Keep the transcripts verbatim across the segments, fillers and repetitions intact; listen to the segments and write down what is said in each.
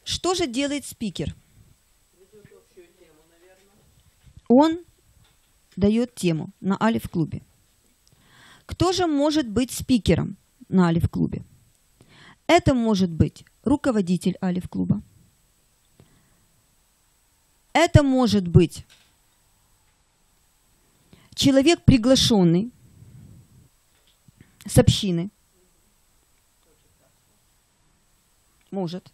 Что же делает спикер? Он дает тему на Алиф-клубе. Кто же может быть спикером на Алиф-клубе? Это может быть руководитель Алиф-клуба. Это может быть человек, приглашенный с общины. Может.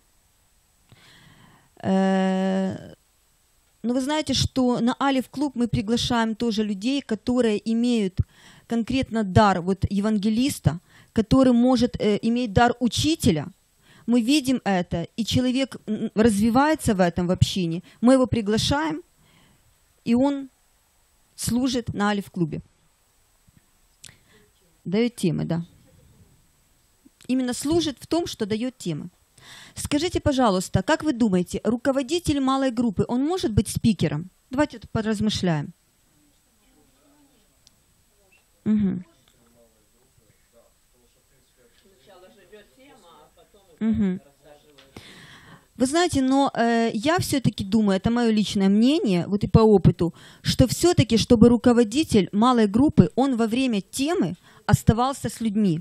Но вы знаете, что на Алиф-клуб мы приглашаем тоже людей, которые имеют конкретно дар вот евангелиста, который может э, иметь дар учителя. Мы видим это, и человек развивается в этом в общине. Мы его приглашаем, и он служит на Алиф-клубе. Дает темы, да. Именно служит в том, что дает темы. Скажите, пожалуйста, как вы думаете, руководитель малой группы, он может быть спикером? Давайте поразмышляем. Угу. Угу. Вы знаете, но э, я все-таки думаю, это мое личное мнение, вот и по опыту, что все-таки, чтобы руководитель малой группы, он во время темы оставался с людьми.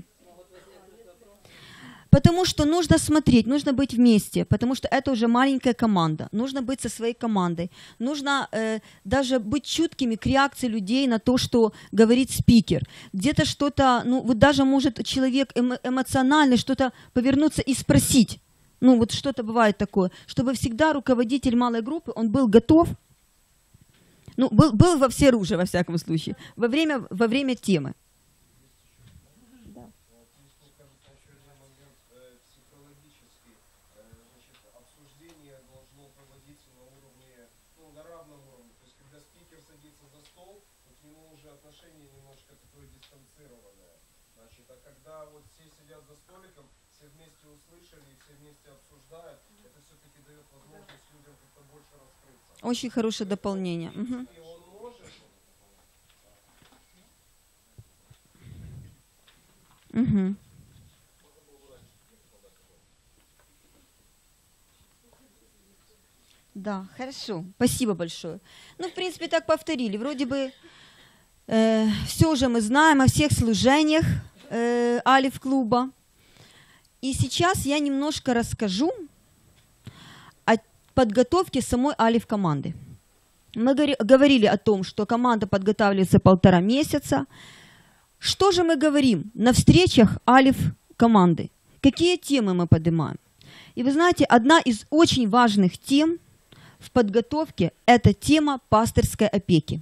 Потому что нужно смотреть, нужно быть вместе, потому что это уже маленькая команда. Нужно быть со своей командой. Нужно э, даже быть чуткими к реакции людей на то, что говорит спикер. Где-то что-то, ну вот даже может человек эмо эмоциональный что-то повернуться и спросить. Ну вот что-то бывает такое. Чтобы всегда руководитель малой группы, он был готов, ну был, был во всеоружии, во всяком случае, во время, во время темы. Очень хорошее дополнение. Угу. Угу. Да, хорошо. Спасибо большое. Ну, в принципе, так повторили. Вроде бы э, все уже мы знаем о всех служениях э, Алиф-клуба. И сейчас я немножко расскажу о подготовке самой Алиф-команды. Мы говорили о том, что команда подготавливается полтора месяца. Что же мы говорим на встречах Алиф-команды? Какие темы мы поднимаем? И вы знаете, одна из очень важных тем в подготовке – это тема пастырской опеки.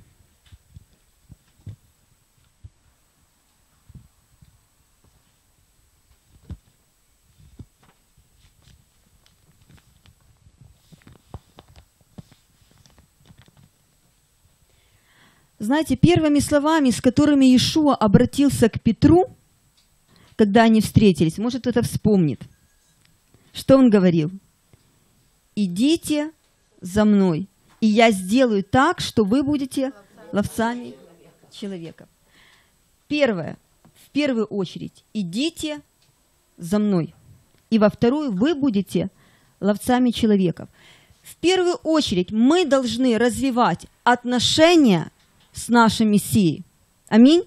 Знаете, первыми словами, с которыми Иешуа обратился к Петру, когда они встретились, может, кто-то вспомнит, что он говорил? «Идите за мной, и я сделаю так, что вы будете ловцами человека». Первое, в первую очередь, идите за мной. И во вторую, вы будете ловцами человеков. В первую очередь мы должны развивать отношения с нашим Мессией. Аминь.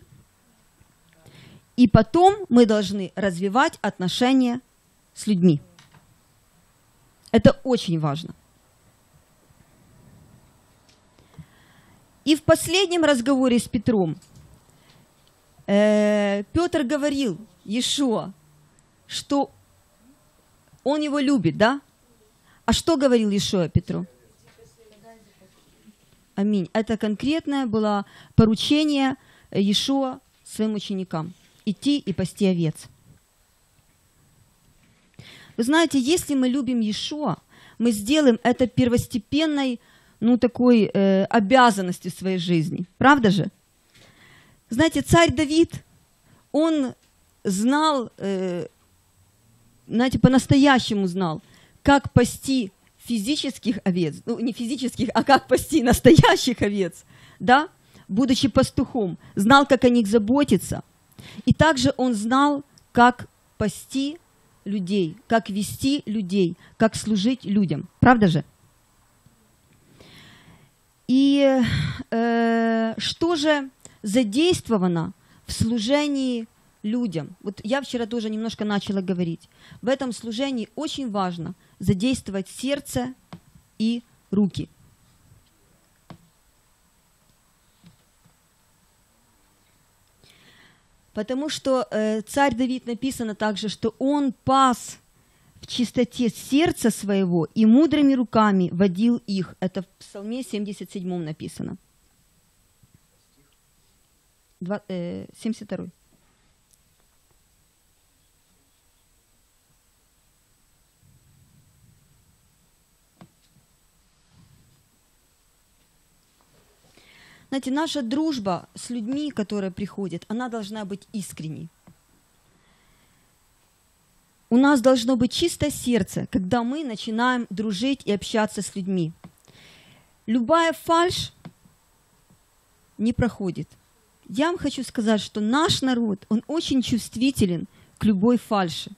И потом мы должны развивать отношения с людьми. Это очень важно. И в последнем разговоре с Петром э, Петр говорил Иешуа, что он его любит, да? А что говорил Иешуа Петру? Аминь. Это конкретное было поручение Иешуа своим ученикам. Идти и пасти овец. Вы знаете, если мы любим Иешуа, мы сделаем это первостепенной, ну, такой э, обязанностью в своей жизни. Правда же? Знаете, царь Давид, он знал, э, знаете, по-настоящему знал, как пасти физических овец, ну, не физических, а как пасти настоящих овец, да, будучи пастухом, знал, как о них заботиться. И также он знал, как пасти людей, как вести людей, как служить людям. Правда же? И э, что же задействовано в служении людям? Вот я вчера тоже немножко начала говорить. В этом служении очень важно задействовать сердце и руки. Потому что э, царь Давид написано также, что он пас в чистоте сердца своего и мудрыми руками водил их. Это в Псалме семьдесят седьмом написано. Два, э, семьдесят второй. Знаете, наша дружба с людьми, которые приходят, она должна быть искренней. У нас должно быть чистое сердце, когда мы начинаем дружить и общаться с людьми. Любая фальшь не проходит. Я вам хочу сказать, что наш народ, он очень чувствителен к любой фальши.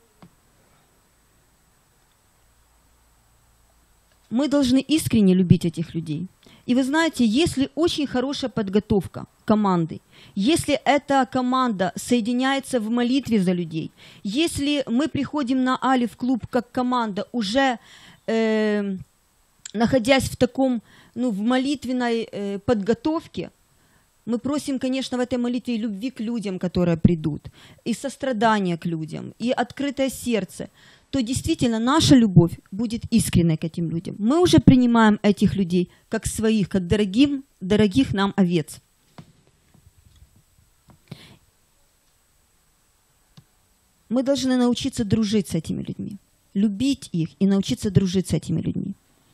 Мы должны искренне любить этих людей. И вы знаете, если очень хорошая подготовка команды, если эта команда соединяется в молитве за людей, если мы приходим на Алиф-клуб как команда, уже э, находясь в таком, ну, в молитвенной э, подготовке, мы просим, конечно, в этой молитве и любви к людям, которые придут, и сострадания к людям, и открытое сердце, то действительно наша любовь будет искренней к этим людям. Мы уже принимаем этих людей как своих, как дорогим, дорогих нам овец. Мы должны научиться дружить с этими людьми, любить их и научиться дружить с этими людьми.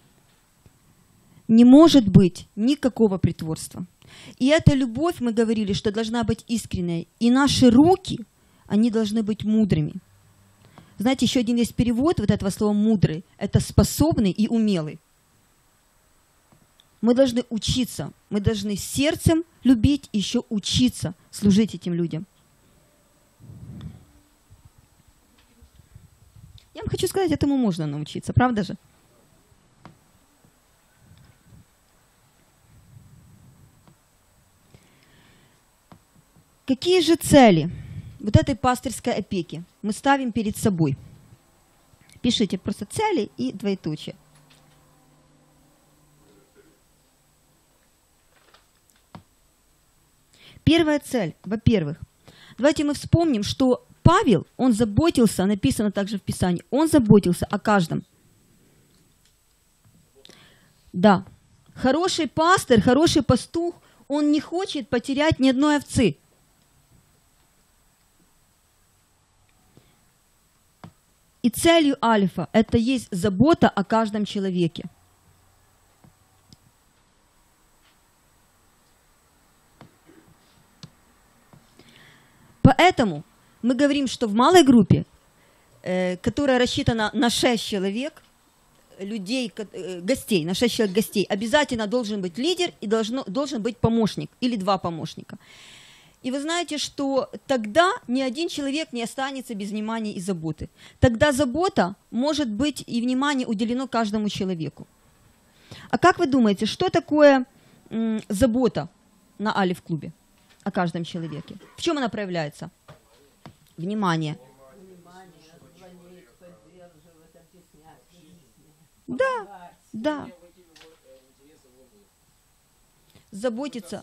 Не может быть никакого притворства. И эта любовь, мы говорили, что должна быть искренней. И наши руки, они должны быть мудрыми. Знаете, еще один есть перевод вот этого слова «мудрый». Это способный и умелый. Мы должны учиться, мы должны сердцем любить, еще учиться служить этим людям. Я вам хочу сказать, этому можно научиться, правда же? Какие же цели вот этой пастырской опеки мы ставим перед собой? Пишите просто цели и двоеточие. Первая цель, во-первых, давайте мы вспомним, что Павел, он заботился, написано также в Писании, он заботился о каждом. Да, хороший пастырь, хороший пастух, он не хочет потерять ни одной овцы. И целью Алифа это есть забота о каждом человеке. Поэтому мы говорим, что в малой группе, э, которая рассчитана на шесть человек, людей, э, гостей, на шесть человек гостей, обязательно должен быть лидер и должно, должен быть помощник или два помощника. И вы знаете, что тогда ни один человек не останется без внимания и заботы. Тогда забота может быть и внимание уделено каждому человеку. А как вы думаете, что такое м, забота на Алиф-клубе о каждом человеке? В чем она проявляется? Внимание. Да, да. Заботиться.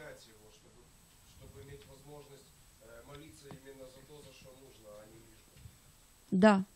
Да.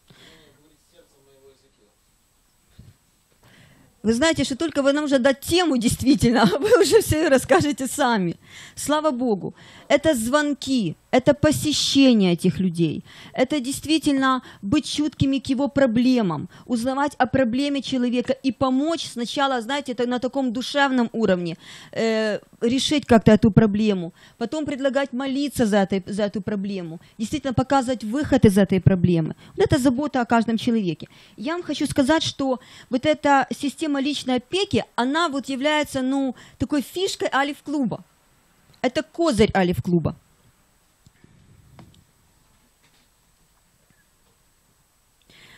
Вы знаете, что только вы нам уже дать тему, действительно, вы уже все расскажете сами. Слава Богу. Это звонки, это посещение этих людей. Это действительно быть чуткими к его проблемам, узнавать о проблеме человека и помочь сначала, знаете, это на таком душевном уровне, э, решить как-то эту проблему, потом предлагать молиться за, этой, за эту проблему, действительно показывать выход из этой проблемы. Вот это забота о каждом человеке. Я вам хочу сказать, что вот эта система личной опеки, она вот является, ну, такой фишкой Алиф-клуба. Это козырь Алиф-клуба.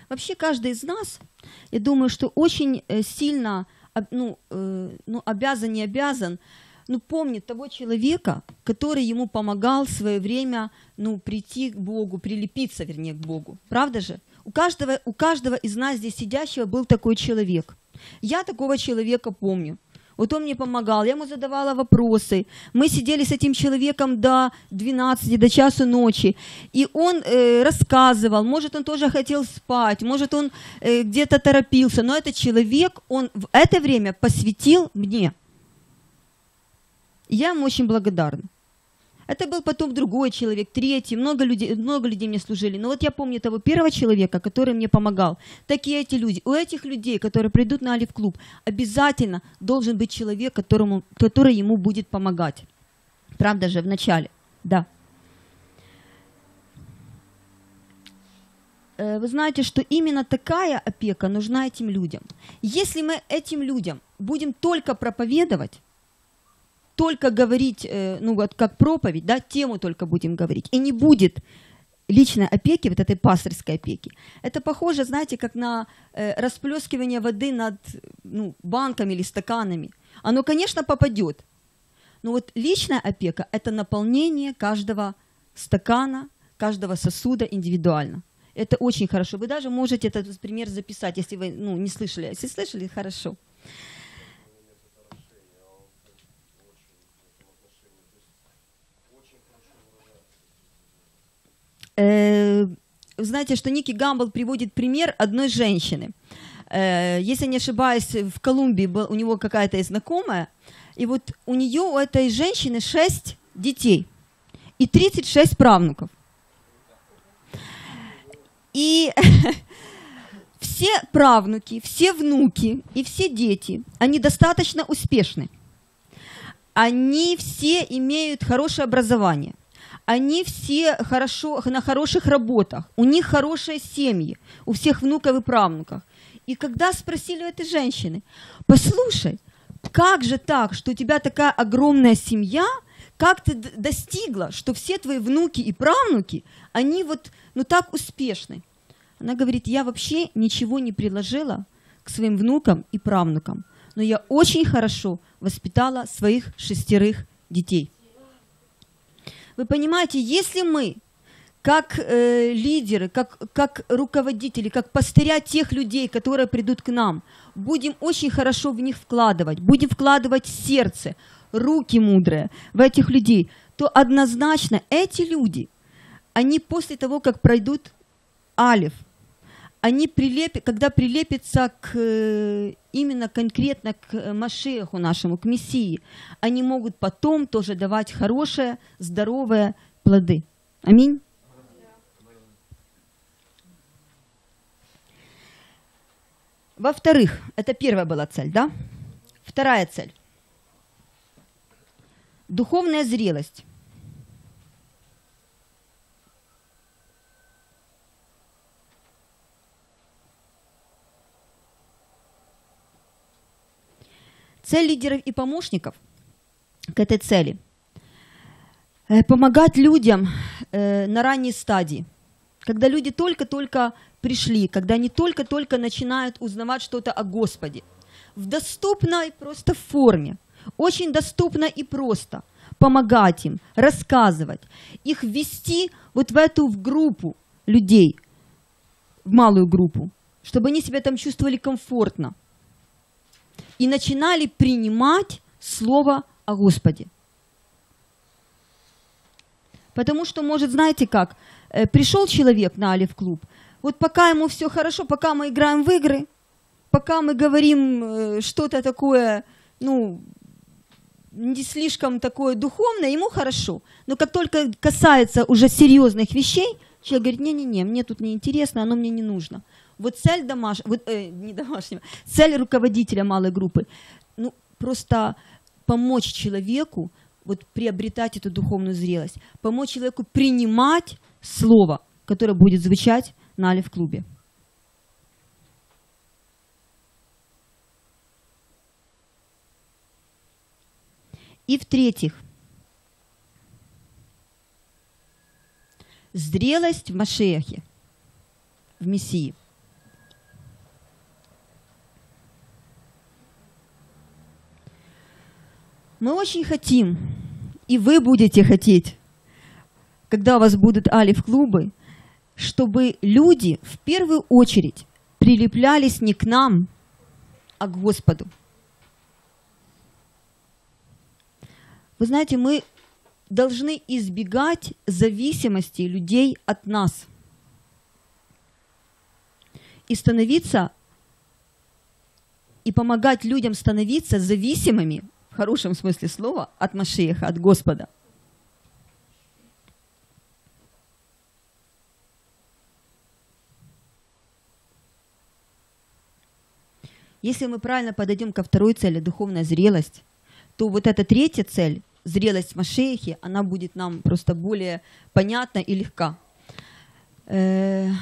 Вообще каждый из нас, я думаю, что очень сильно, ну, ну обязан, не обязан, ну, помнит того человека, который ему помогал в свое время, ну, прийти к Богу, прилепиться, вернее, к Богу. Правда же? У каждого, у каждого из нас здесь сидящего был такой человек. Я такого человека помню. Вот он мне помогал, я ему задавала вопросы. Мы сидели с этим человеком до двенадцати, до часу ночи. И он э, рассказывал, может, он тоже хотел спать, может, он э, где-то торопился. Но этот человек, он в это время посвятил мне. Я ему очень благодарна. Это был потом другой человек, третий, много людей, много людей мне служили. Но вот я помню того первого человека, который мне помогал. Так и эти люди. У этих людей, которые придут на Алиф-клуб, обязательно должен быть человек, которому, который ему будет помогать. Правда же, в начале? Да. Вы знаете, что именно такая опека нужна этим людям. Если мы этим людям будем только проповедовать, только говорить, ну вот как проповедь, да, тему только будем говорить, и не будет личной опеки, вот этой пасторской опеки. Это похоже, знаете, как на э, расплескивание воды над, ну, банками или стаканами. Оно, конечно, попадет, но вот личная опека – это наполнение каждого стакана, каждого сосуда индивидуально. Это очень хорошо. Вы даже можете этот пример записать, если вы, ну, не слышали. Если слышали, хорошо. Знаете, что Ники Гамбл приводит пример одной женщины. Если не ошибаюсь, в Колумбии был, у него какая-то знакомая, и вот у нее, у этой женщины шесть детей и тридцать шесть правнуков. И все правнуки, все внуки и все дети, они достаточно успешны. Они все имеют хорошее образование. Они все хорошо, на хороших работах, у них хорошие семьи, у всех внуков и правнуков. И когда спросили у этой женщины, послушай, как же так, что у тебя такая огромная семья, как ты достигла, что все твои внуки и правнуки, они вот, ну, так успешны? Она говорит, я вообще ничего не приложила к своим внукам и правнукам, но я очень хорошо воспитала своих шестерых детей. Вы понимаете, если мы, как э, лидеры, как, как руководители, как пастыря тех людей, которые придут к нам, будем очень хорошо в них вкладывать, будем вкладывать сердце, руки мудрые в этих людей, то однозначно эти люди, они после того, как пройдут Алиф, они прилепят, когда прилепятся к, именно конкретно к Машиаху нашему, к Мессии, они могут потом тоже давать хорошие, здоровые плоды. Аминь. Во-вторых, это первая была цель, да? Вторая цель. Духовная зрелость. Цель лидеров и помощников к этой цели – помогать людям на ранней стадии, когда люди только-только пришли, когда они только-только начинают узнавать что-то о Господе, в доступной просто форме, очень доступно и просто помогать им, рассказывать, их ввести вот в эту в группу людей, в малую группу, чтобы они себя там чувствовали комфортно и начинали принимать Слово о Господе. Потому что, может, знаете как, пришел человек на Алиф-клуб, вот пока ему все хорошо, пока мы играем в игры, пока мы говорим что-то такое, ну, не слишком такое духовное, ему хорошо. Но как только касается уже серьезных вещей, человек говорит, не-не-не, мне тут не интересно, оно мне не нужно. Вот цель домаш... вот, э, не домашнего, цель руководителя малой группы, ну, просто помочь человеку вот, приобретать эту духовную зрелость, помочь человеку принимать слово, которое будет звучать на Алиф-клубе. И в-третьих, зрелость в Машиахе, в Мессии. Мы очень хотим, и вы будете хотеть, когда у вас будут алиф-клубы, чтобы люди в первую очередь прилеплялись не к нам, а к Господу. Вы знаете, мы должны избегать зависимости людей от нас и становиться, и помогать людям становиться зависимыми, в хорошем смысле слова, от Машиаха, от Господа. Если мы правильно подойдем ко второй цели, духовная зрелость, то вот эта третья цель, зрелость в Машиахе, она будет нам просто более понятна и легка. У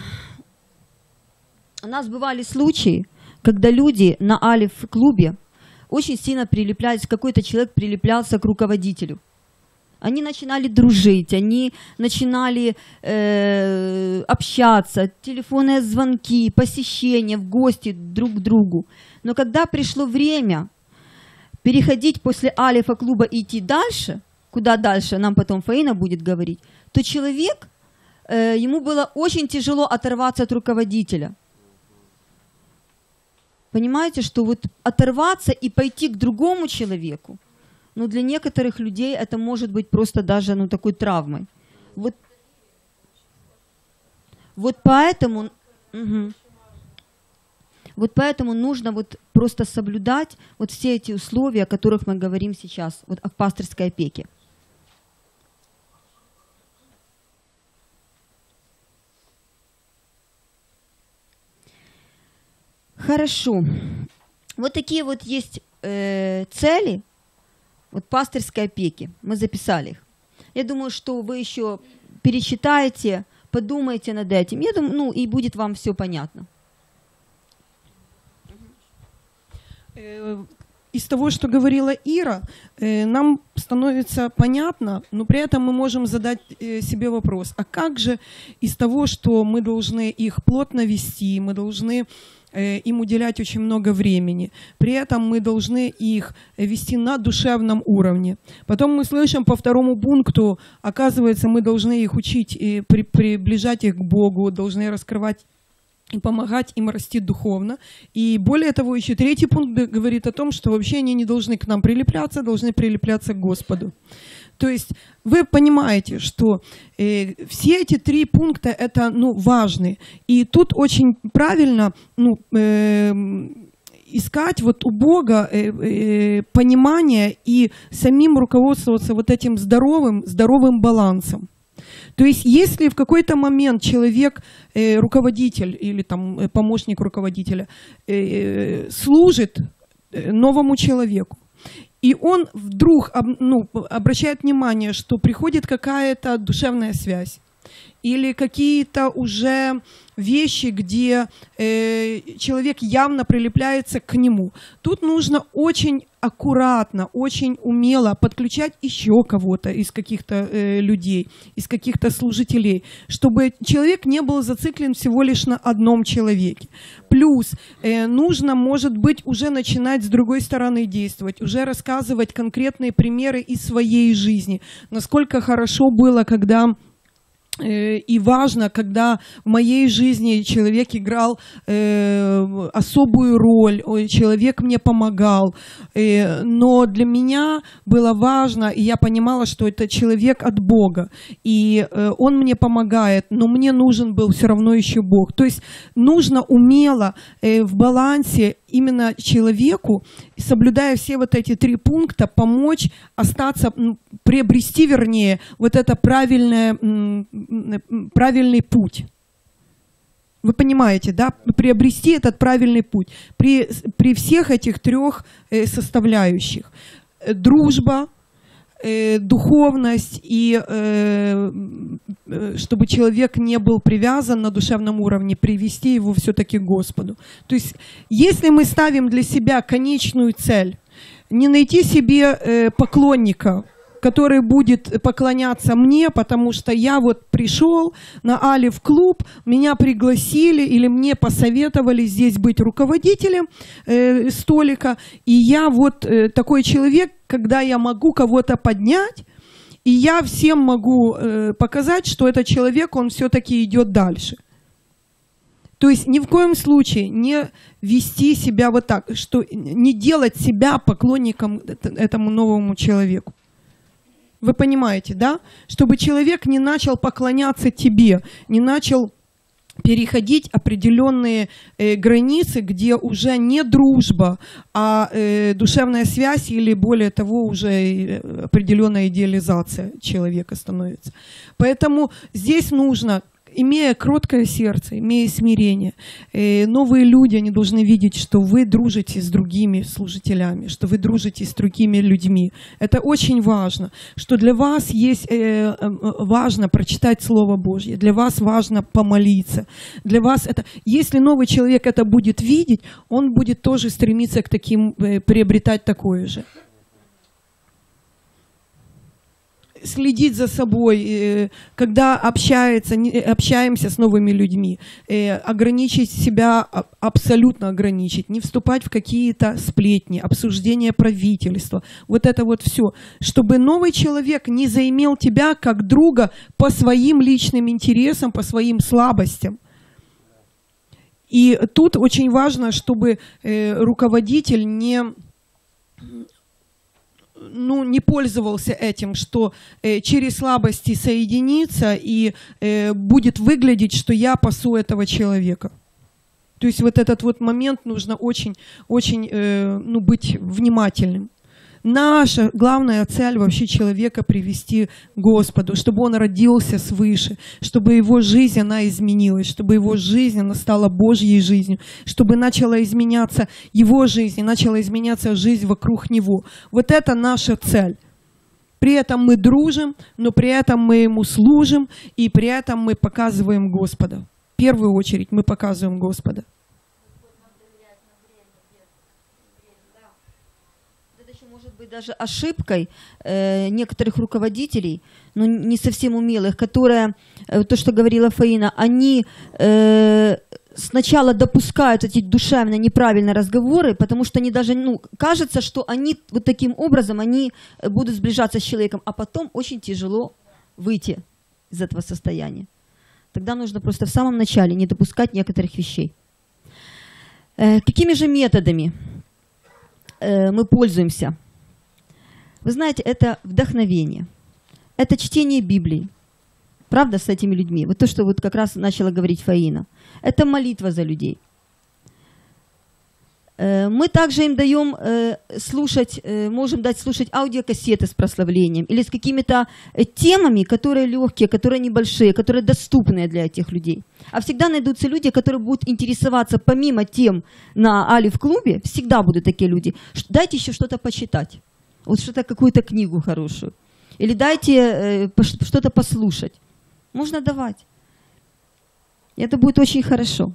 нас бывали случаи, когда люди на алиф-клубе очень сильно прилеплялись, какой-то человек прилеплялся к руководителю. Они начинали дружить, они начинали э, общаться, телефонные звонки, посещения в гости друг к другу. Но когда пришло время переходить после алифа клуба и идти дальше, куда дальше, нам потом Фаина будет говорить, то человек, э, ему было очень тяжело оторваться от руководителя. Понимаете, что вот оторваться и пойти к другому человеку, но для некоторых людей это может быть просто даже ну, такой травмой. Вот, вот поэтому, угу, вот поэтому нужно вот просто соблюдать вот все эти условия, о которых мы говорим сейчас, вот в пастырской опеке. Хорошо. Вот такие вот есть э, цели. Вот пастырской опеки, мы записали их. Я думаю, что вы еще перечитаете, подумаете над этим. Я думаю, ну и будет вам все понятно. Из того, что говорила Ира, нам становится понятно, но при этом мы можем задать себе вопрос, а как же из того, что мы должны их плотно вести, мы должны им уделять очень много времени. При этом мы должны их вести на душевном уровне. Потом мы слышим по второму пункту, оказывается, мы должны их учить и при, приближать их к Богу, должны раскрывать и помогать им расти духовно. И более того, еще третий пункт говорит о том, что вообще они не должны к нам прилепляться, должны прилепляться к Господу. То есть вы понимаете, что э, все эти три пункта это ну, важны. И тут очень правильно ну, э, искать вот у Бога э, э, понимание и самим руководствоваться вот этим здоровым, здоровым балансом. То есть если в какой-то момент человек, э, руководитель или там, помощник руководителя э, служит новому человеку, и он вдруг ну, обращает внимание, что приходит какая-то душевная связь или какие-то уже вещи, где э, человек явно прилепляется к нему. Тут нужно очень аккуратно, очень умело подключать еще кого-то из каких-то э, людей, из каких-то служителей, чтобы человек не был зациклен всего лишь на одном человеке. Плюс э, нужно, может быть, уже начинать с другой стороны действовать, уже рассказывать конкретные примеры из своей жизни. Насколько хорошо было, когда... И важно, когда в моей жизни человек играл э, особую роль, человек мне помогал, э, но для меня было важно, и я понимала, что это человек от Бога, и э, он мне помогает, но мне нужен был все равно еще Бог. То есть нужно умело э, в балансе именно человеку, соблюдая все вот эти три пункта, помочь остаться, приобрести, вернее, вот это правильное, правильный путь. Вы понимаете, да? Приобрести этот правильный путь при, при всех этих трех составляющих. Дружба, э, духовность и э, чтобы человек не был привязан на душевном уровне, привести его все-таки к Господу. То есть если мы ставим для себя конечную цель, не найти себе э, поклонника который будет поклоняться мне, потому что я вот пришел на Алиф клуб, меня пригласили или мне посоветовали здесь быть руководителем э, столика, и я вот э, такой человек, когда я могу кого-то поднять, и я всем могу э, показать, что этот человек, он все-таки идет дальше. То есть ни в коем случае не вести себя вот так, что не делать себя поклонником этому новому человеку. Вы понимаете, да? Чтобы человек не начал поклоняться тебе, не начал переходить определенные э, границы, где уже не дружба, а э, душевная связь или, более того, уже определенная идеализация человека становится. Поэтому здесь нужно, имея кроткое сердце, имея смирение, э, новые люди, они должны видеть, что вы дружите с другими служителями, что вы дружите с другими людьми. Это очень важно, что для вас есть э, важно прочитать Слово Божье, для вас важно помолиться, для вас это... Если новый человек это будет видеть, он будет тоже стремиться к таким, э, приобретать такое же. Следить за собой, когда общается, общаемся с новыми людьми, ограничить себя, абсолютно ограничить, не вступать в какие-то сплетни, обсуждения правительства, вот это вот все, чтобы новый человек не заимел тебя как друга по своим личным интересам, по своим слабостям. И тут очень важно, чтобы руководитель не... ну, не пользовался этим, что э, через слабости соединиться и э, будет выглядеть, что я пасу этого человека. То есть вот этот вот момент нужно очень, очень э, ну, быть внимательным. Наша главная цель вообще человека привести к Господу, чтобы он родился свыше, чтобы его жизнь, она изменилась, чтобы его жизнь, она стала Божьей жизнью, чтобы начала изменяться его жизнь, начала изменяться жизнь вокруг него. Вот это наша цель. При этом мы дружим, но при этом мы ему служим, и при этом мы показываем Господа. В первую очередь мы показываем Господа. Может быть даже ошибкой э, некоторых руководителей, но не совсем умелых, которые, э, то, что говорила Фаина, они э, сначала допускают эти душевно неправильные разговоры, потому что они даже, ну, кажется, что они вот таким образом они будут сближаться с человеком, а потом очень тяжело выйти из этого состояния. Тогда нужно просто в самом начале не допускать некоторых вещей. Э, какими же методами э, мы пользуемся? Вы знаете, это вдохновение, это чтение Библии, правда, с этими людьми. Вот то, что вот как раз начала говорить Фаина. Это молитва за людей. Мы также им даем слушать, можем дать слушать аудиокассеты с прославлением или с какими-то темами, которые легкие, которые небольшие, которые доступные для этих людей. А всегда найдутся люди, которые будут интересоваться помимо тем на Алиф-клубе, всегда будут такие люди. Дайте еще что-то почитать. Вот что-то, какую-то книгу хорошую. Или дайте э, что-то послушать. Можно давать. И это будет очень хорошо.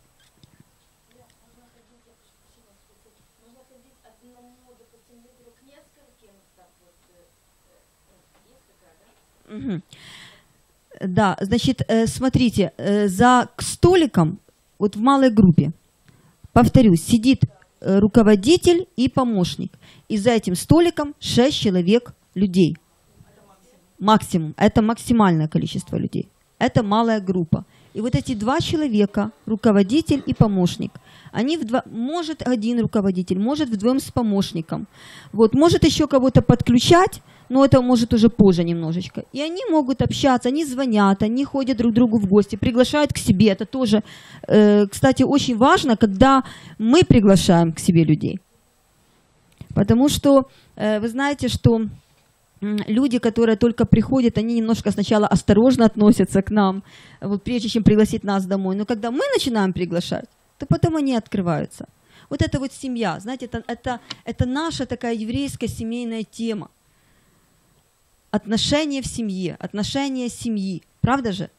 Угу. Да, значит, э, смотрите, э, за столиком, вот в малой группе, повторюсь, сидит э, руководитель и помощник. И за этим столиком шесть человек людей. Максимум. Это максимальное количество людей. Это малая группа. И вот эти два человека, руководитель и помощник, они вдво... может один руководитель, может вдвоем с помощником. Вот, может еще кого-то подключать, но это может уже позже немножечко. И они могут общаться, они звонят, они ходят друг к другу в гости, приглашают к себе. Это тоже, э, кстати, очень важно, когда мы приглашаем к себе людей. Потому что э, вы знаете, что люди, которые только приходят, они немножко сначала осторожно относятся к нам, вот, прежде чем пригласить нас домой. Но когда мы начинаем приглашать, то потом они открываются. Вот это вот семья, знаете, это, это, это наша такая еврейская семейная тема. Отношения в семье, отношения семьи. Правда же?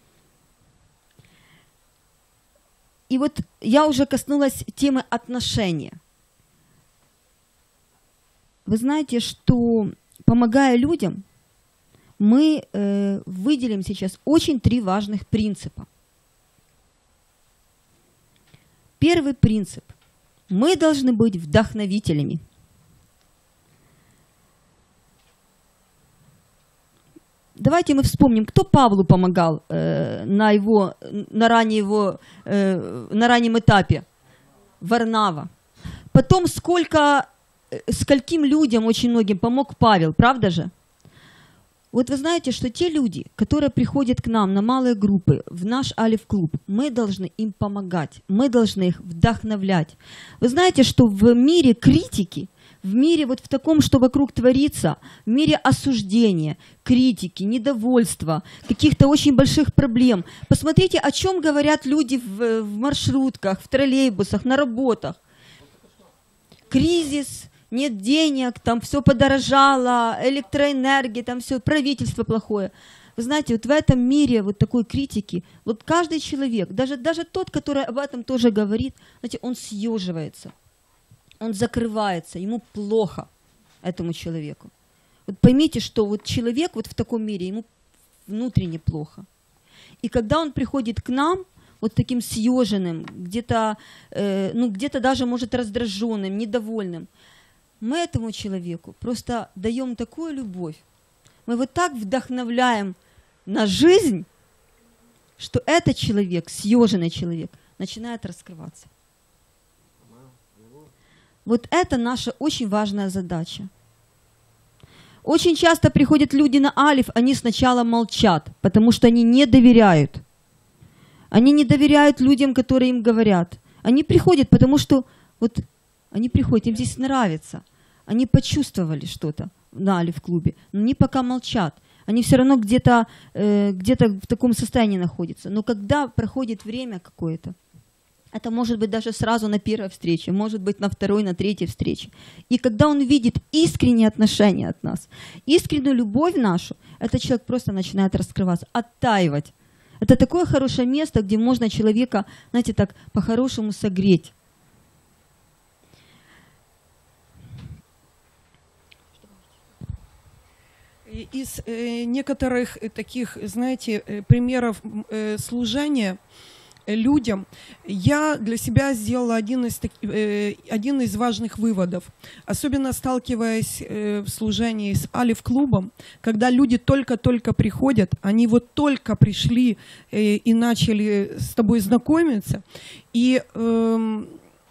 И вот я уже коснулась темы отношения. Вы знаете, что помогая людям, мы э, выделим сейчас очень три важных принципа. Первый принцип. Мы должны быть вдохновителями. Давайте мы вспомним, кто Павлу помогал э, на, его, на, ранней его, э, на раннем этапе. Варнава. Потом сколько, скольким людям, очень многим помог Павел, правда же? Вот вы знаете, что те люди, которые приходят к нам на малые группы, в наш Алиф-клуб, мы должны им помогать, мы должны их вдохновлять. Вы знаете, что в мире критики, в мире вот в таком, что вокруг творится, в мире осуждения, критики, недовольства, каких-то очень больших проблем. Посмотрите, о чем говорят люди в, в маршрутках, в троллейбусах, на работах. Кризис, нет денег, там все подорожало, электроэнергия, там все, правительство плохое. Вы знаете, вот в этом мире вот такой критики, вот каждый человек, даже, даже тот, который об этом тоже говорит, знаете, он съеживается. Он закрывается, ему плохо, этому человеку. Вот поймите, что вот человек вот в таком мире, ему внутренне плохо. И когда он приходит к нам, вот таким съеженным, где-то, э, ну, где-то даже, может, раздраженным, недовольным, мы этому человеку просто даем такую любовь, мы его так вдохновляем на жизнь, что этот человек, съеженный человек, начинает раскрываться. Вот это наша очень важная задача. Очень часто приходят люди на Алиф, они сначала молчат, потому что они не доверяют. Они не доверяют людям, которые им говорят. Они приходят, потому что вот они приходят, им здесь нравится. Они почувствовали что-то на Алиф-клубе, но они пока молчат. Они все равно где-то э, где-то в таком состоянии находятся. Но когда проходит время какое-то, это может быть даже сразу на первой встрече, может быть на второй, на третьей встрече. И когда он видит искреннее отношение от нас, искреннюю любовь нашу, этот человек просто начинает раскрываться, оттаивать. Это такое хорошее место, где можно человека, знаете, так по-хорошему согреть. Из э, некоторых таких, знаете, э, примеров э, служения людям, я для себя сделала один из, э, один из важных выводов. Особенно сталкиваясь э, в служении с Алиф-клубом, когда люди только-только приходят, они вот только пришли э, и начали с тобой знакомиться, и э,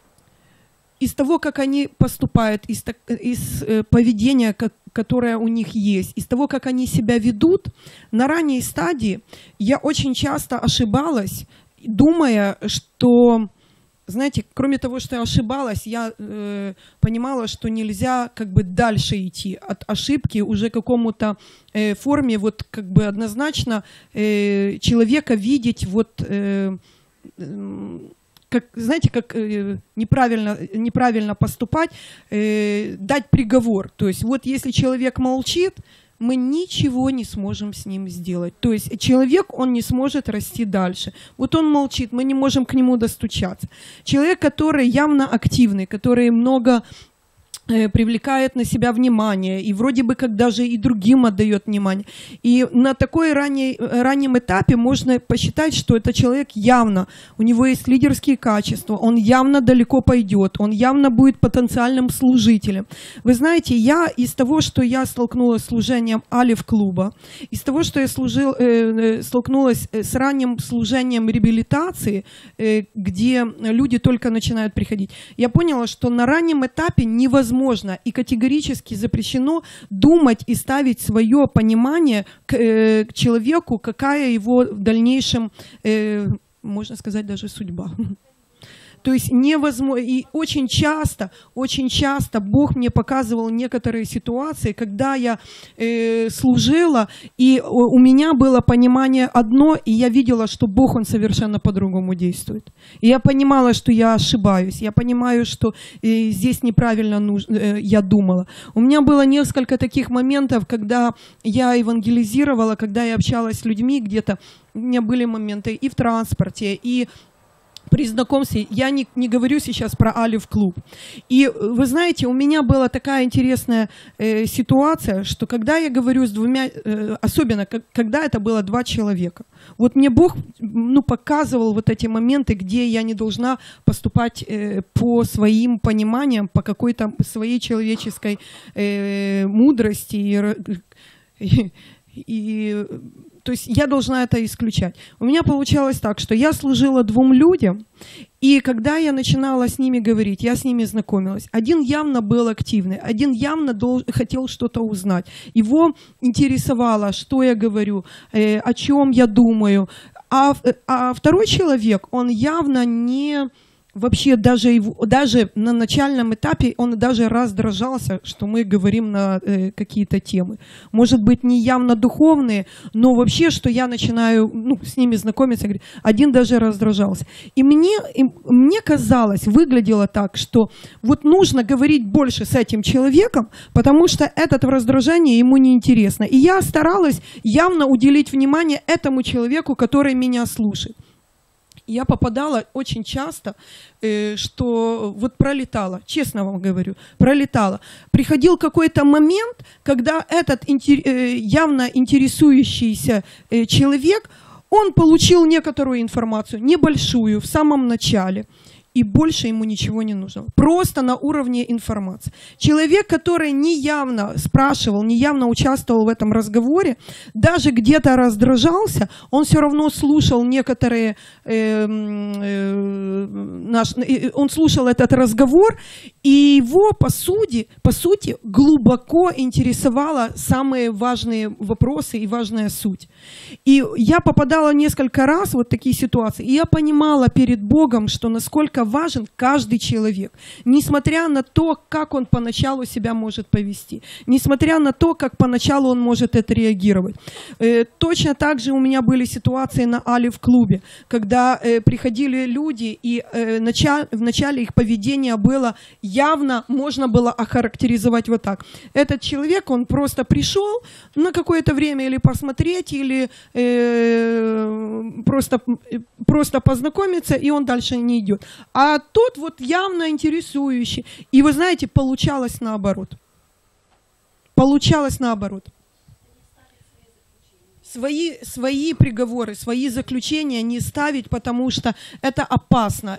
из того, как они поступают, из, из э, поведения, как, которое у них есть, из того, как они себя ведут, на ранней стадии я очень часто ошибалась, думая, что, знаете, кроме того, что я ошибалась, я э, понимала, что нельзя как бы дальше идти от ошибки уже к какому-то э, форме, вот как бы однозначно э, человека видеть вот... Э, э, Как, знаете, как э, неправильно, неправильно поступать, э, дать приговор. То есть вот если человек молчит, мы ничего не сможем с ним сделать. То есть человек, он не сможет расти дальше. Вот он молчит, мы не можем к нему достучаться. Человек, который явно активный, который много привлекает на себя внимание и вроде бы как даже и другим отдает внимание. И на такой ранней, раннем этапе можно посчитать, что это человек явно, у него есть лидерские качества, он явно далеко пойдет, он явно будет потенциальным служителем. Вы знаете, я из того, что я столкнулась с служением Алиф-клуба, из того, что я служил, э, столкнулась с ранним служением реабилитации, э, где люди только начинают приходить, я поняла, что на раннем этапе невозможно Возможно и категорически запрещено думать и ставить свое понимание к, э, к человеку, какая его в дальнейшем, э, можно сказать, даже судьба. То есть невозможно, и очень часто, очень часто Бог мне показывал некоторые ситуации, когда я э, служила, и у меня было понимание одно, и я видела, что Бог, Он совершенно по-другому действует. И я понимала, что я ошибаюсь, я понимаю, что э, здесь неправильно нужно, э, я думала. У меня было несколько таких моментов, когда я евангелизировала, когда я общалась с людьми где-то, у меня были моменты и в транспорте, и при знакомстве, я не, не говорю сейчас про Алиф-клуб. И вы знаете, у меня была такая интересная э, ситуация, что когда я говорю с двумя, э, особенно как, когда это было два человека, вот мне Бог ну, показывал вот эти моменты, где я не должна поступать э, по своим пониманиям, по какой-то своей человеческой э, мудрости и, и, и то есть я должна это исключать. У меня получалось так, что я служила двум людям, и когда я начинала с ними говорить, я с ними знакомилась. Один явно был активный, один явно дол- хотел что-то узнать. Его интересовало, что я говорю, э, о чем я думаю. А, а второй человек, он явно не... Вообще даже, его, даже на начальном этапе он даже раздражался, что мы говорим на э, какие-то темы. Может быть, не явно духовные, но вообще, что я начинаю ну, с ними знакомиться, один даже раздражался. И мне, и мне казалось, выглядело так, что вот нужно говорить больше с этим человеком, потому что это раздражение ему неинтересно. И я старалась явно уделить внимание этому человеку, который меня слушает. Я попадала очень часто, э, что вот пролетала, честно вам говорю, пролетала. Приходил какой-то момент, когда этот интер, э, явно интересующийся э, человек, он получил некоторую информацию, небольшую, в самом начале. И больше ему ничего не нужно. Просто на уровне информации. Человек, который не явно спрашивал, не явно участвовал в этом разговоре, даже где-то раздражался, он все равно слушал некоторые, э, э, наш, э, он слушал этот разговор, и его, по сути, по сути, глубоко интересовало самые важные вопросы и важная суть. И я попадала несколько раз в вот такие ситуации, и я понимала перед Богом, что насколько важен каждый человек, несмотря на то, как он поначалу себя может повести, несмотря на то, как поначалу он может отреагировать. Э, точно так же у меня были ситуации на Алиф-клубе, когда э, приходили люди, и э, началь, в начале их поведение было явно, можно было охарактеризовать вот так. Этот человек, он просто пришел на какое-то время или посмотреть, или э, просто, просто познакомиться, и он дальше не идет. А тот вот явно интересующий. И вы знаете, получалось наоборот. Получалось наоборот. Свои, свои приговоры, свои заключения не ставить, потому что это опасно.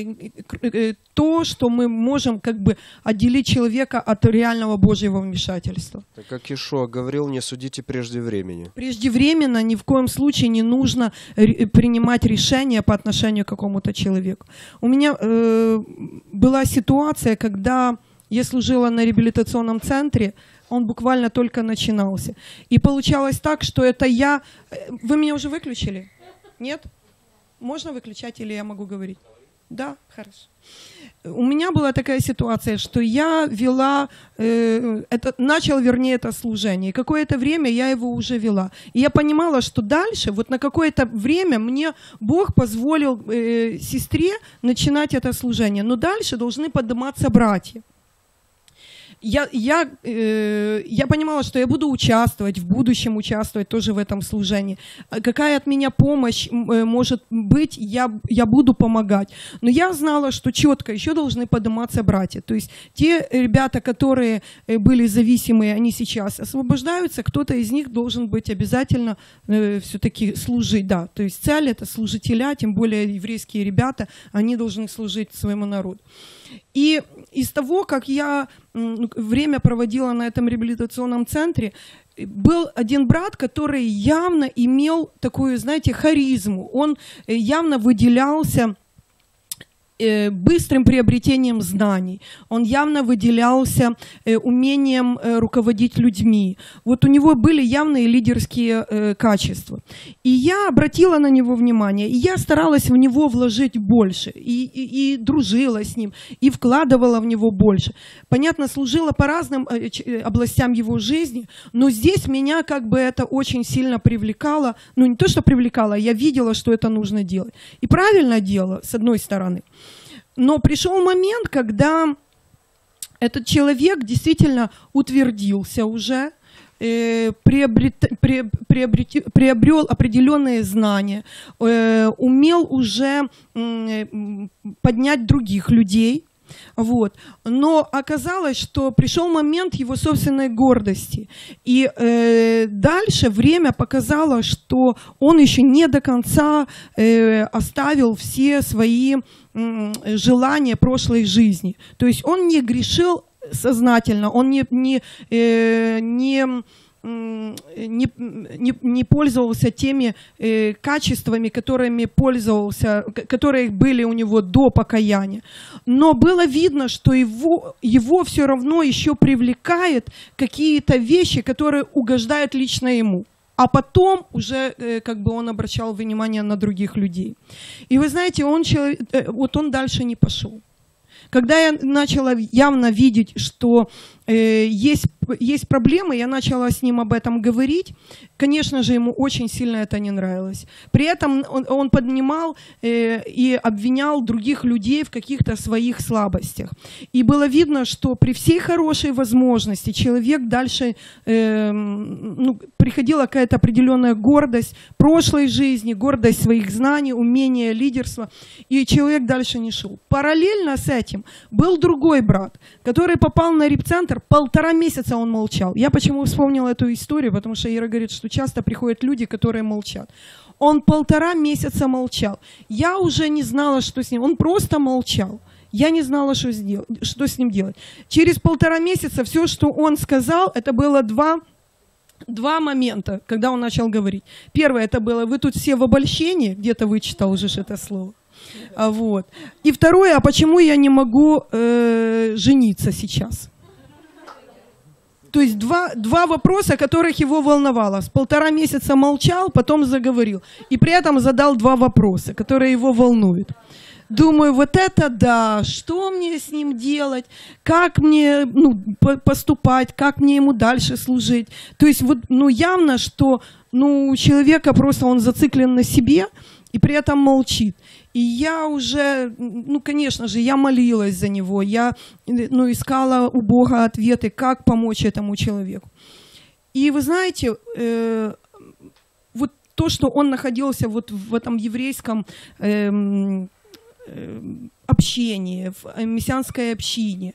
То, что мы можем как бы отделить человека от реального Божьего вмешательства. Так как Иешуа говорил, не судите прежде времени. Преждевременно ни в коем случае не нужно принимать решения по отношению к какому-то человеку. У меня э, была ситуация, когда я служила на реабилитационном центре, он буквально только начинался. И получалось так, что это я... Вы меня уже выключили? Нет? Можно выключать или я могу говорить? Да? Хорошо. У меня была такая ситуация, что я вела... Э, это, начал, вернее, это служение. И какое-то время я его уже вела. И я понимала, что дальше, вот на какое-то время мне Бог позволил э, сестре начинать это служение. Но дальше должны подниматься братья. Я, я, э, я понимала, что я буду участвовать, в будущем участвовать тоже в этом служении. Какая от меня помощь э, может быть, я, я буду помогать. Но я знала, что четко еще должны подниматься братья. То есть те ребята, которые были зависимые, они сейчас освобождаются, кто-то из них должен быть обязательно э, все-таки служить. Да. То есть цель — это служителя, тем более еврейские ребята, они должны служить своему народу. И из того, как я время проводила на этом реабилитационном центре, был один брат, который явно имел такую, знаете, харизму. Он явно выделялся быстрым приобретением знаний. Он явно выделялся умением руководить людьми. Вот у него были явные лидерские качества. И я обратила на него внимание, и я старалась в него вложить больше, и, и, и дружила с ним, и вкладывала в него больше. Понятно, служила по разным областям его жизни, но здесь меня как бы это очень сильно привлекало. Ну, не то, что привлекало, я видела, что это нужно делать. И правильно делала, с одной стороны. Но пришел момент, когда этот человек действительно утвердился уже, э, приобрет, при, приобрет, приобрел определенные знания, э, умел уже э, поднять других людей. Вот. Но оказалось, что пришел момент его собственной гордости. И э, дальше время показало, что он еще не до конца э, оставил все свои э, желания прошлой жизни. То есть он не грешил сознательно, он не, не, э, не Не, не, не пользовался теми э, качествами, которыми пользовался, которые были у него до покаяния. Но было видно, что его, его все равно еще привлекает какие-то вещи, которые угождают лично ему. А потом уже э, как бы он обращал внимание на других людей. И вы знаете, он, человек, э, вот он дальше не пошел. Когда я начала явно видеть, что э, есть, есть проблемы, я начала с ним об этом говорить. Конечно же, ему очень сильно это не нравилось. При этом он, он поднимал э, и обвинял других людей в каких-то своих слабостях. И было видно, что при всей хорошей возможности человек дальше, э, ну, приходила какая-то определенная гордость прошлой жизни, гордость своих знаний, умения, лидерства, и человек дальше не шел. Параллельно с этим был другой брат, который попал на репцентр, полтора месяца он молчал. Я почему вспомнила эту историю, потому что Ира говорит, что часто приходят люди, которые молчат. Он полтора месяца молчал. Я уже не знала, что с ним. Он просто молчал. Я не знала, что, сделать, что с ним делать. Через полтора месяца все, что он сказал, это было два, два момента, когда он начал говорить. Первое, это было, вы тут все в обольщении, где-то вычитал уже это слово. А вот. И второе, а почему я не могу э, жениться сейчас? То есть два, два вопроса, которых его волновало. С полтора месяца молчал, потом заговорил. И при этом задал два вопроса, которые его волнуют. Думаю, вот это да, что мне с ним делать, как мне ну, поступать, как мне ему дальше служить. То есть вот, ну, явно, что ну, у человека просто он зациклен на себе и при этом молчит. И я уже, ну, конечно же, я молилась за него, я ну, искала у Бога ответы, как помочь этому человеку. И вы знаете, э, вот то, что он находился вот в этом еврейском э, э, общении, в мессианской общине,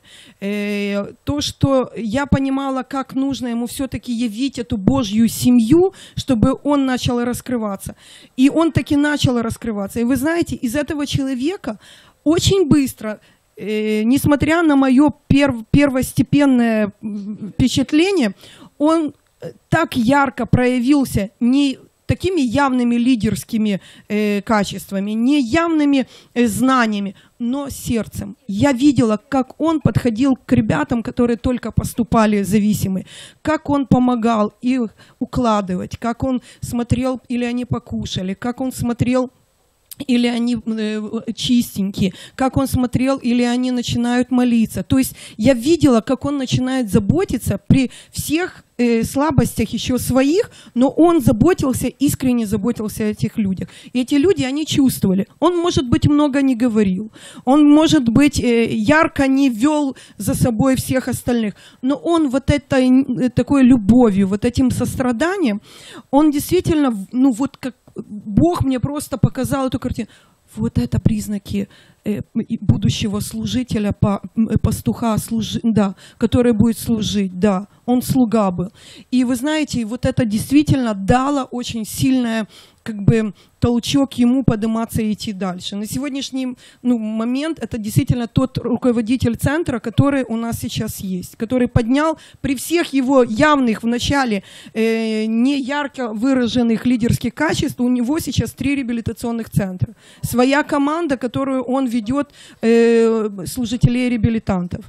э, то, что я понимала, как нужно ему все-таки явить эту Божью семью, чтобы он начал раскрываться. И он таки начал раскрываться. И вы знаете, из этого человека очень быстро, э, несмотря на мое пер, первостепенное впечатление, он так ярко проявился не такими явными лидерскими э, качествами, не явными э, знаниями, но сердцем. Я видела, как он подходил к ребятам, которые только поступали зависимые, как он помогал их укладывать, как он смотрел, или они покушали, как он смотрел, или они э, чистенькие, как он смотрел, или они начинают молиться. То есть я видела, как он начинает заботиться при всех э, слабостях еще своих, но он заботился, искренне заботился о этих людях. И эти люди, они чувствовали. Он, может быть, много не говорил, он, может быть, э, ярко не вел за собой всех остальных, но он вот этой такой любовью, вот этим состраданием, он действительно, ну вот как Бог мне просто показал эту картину. Вот это признаки э, будущего служителя, пастуха, служи, да, который будет служить, да, он слуга был. И вы знаете, вот это действительно дало очень сильное, как бы, толчок ему подниматься и идти дальше. На сегодняшний ну, момент это действительно тот руководитель центра, который у нас сейчас есть, который поднял при всех его явных в начале э, не ярко выраженных лидерских качеств, у него сейчас три реабилитационных центра. Своя команда, которую он ведет э, служителей-реабилитантов.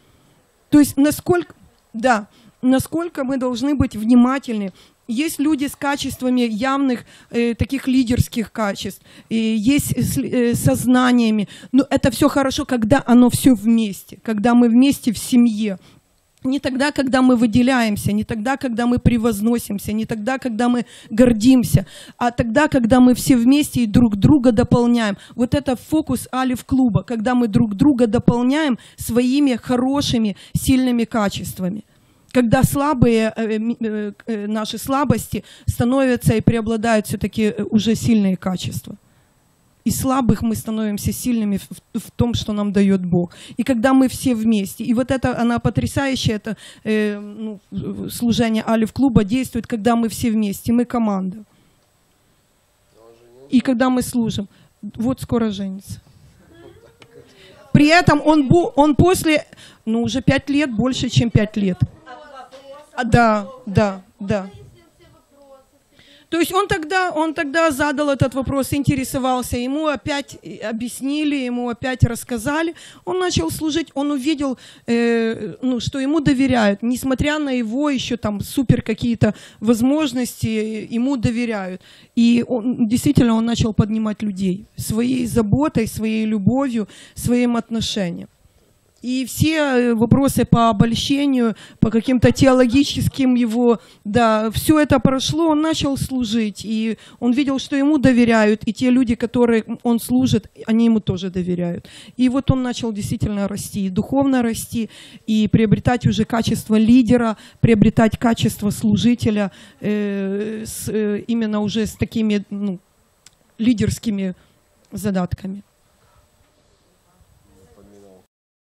То есть насколько, да, насколько мы должны быть внимательны. Есть люди с качествами явных э, таких лидерских качеств, э, есть э, со знаниями, но это все хорошо, когда оно все вместе, когда мы вместе в семье. Не тогда, когда мы выделяемся, не тогда, когда мы превозносимся, не тогда, когда мы гордимся, а тогда, когда мы все вместе и друг друга дополняем. Вот это фокус Алиф-клуба, когда мы друг друга дополняем своими хорошими, сильными качествами. когда слабые, э, э, э, наши слабости становятся и преобладают все-таки уже сильные качества. Из слабых мы становимся сильными в, в том, что нам дает Бог. И когда мы все вместе. И вот это, она потрясающая, это э, ну, служение Алиф-клуба действует, когда мы все вместе, мы команда. И когда мы служим. Вот скоро женится. При этом он, он после, ну уже пять лет, больше, чем пять лет. А, да, да, да. То есть он тогда, он тогда задал этот вопрос, интересовался, ему опять объяснили, ему опять рассказали. Он начал служить, он увидел, э, ну, что ему доверяют. Несмотря на его еще там супер какие-то возможности, ему доверяют. И он, действительно он начал поднимать людей своей заботой, своей любовью, своим отношением. И все вопросы по обольщению, по каким-то теологическим его, да, все это прошло, он начал служить. И он видел, что ему доверяют, и те люди, которые он служит, они ему тоже доверяют. И вот он начал действительно расти, духовно расти, и приобретать уже качество лидера, приобретать качество служителя, э, с, э, именно уже с такими, ну, лидерскими задатками.